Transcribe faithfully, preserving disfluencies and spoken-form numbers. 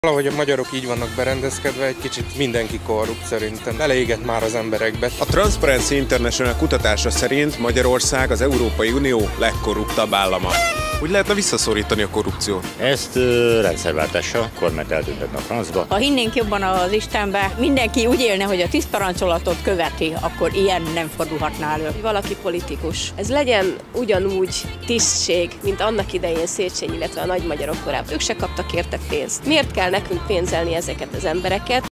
Valahogy a magyarok így vannak berendezkedve, egy kicsit mindenki korrupt szerintem. Elégett már az emberekbe. A Transparency International kutatása szerint Magyarország az Európai Unió legkorruptabb állama. Hogy lehetne visszaszorítani a korrupciót? Ezt uh, rendszerváltással, kormányt eltüntetne a francba. Ha hinnénk jobban az Istenbe, mindenki úgy élne, hogy a tíz parancsolatot követi, akkor ilyen nem fordulhatná elő. Valaki politikus. Ez legyen ugyanúgy tisztség, mint annak idején Széchenyi, illetve a nagymagyarok korábban. Ők se kaptak érte pénzt. Miért kell nekünk pénzelni ezeket az embereket?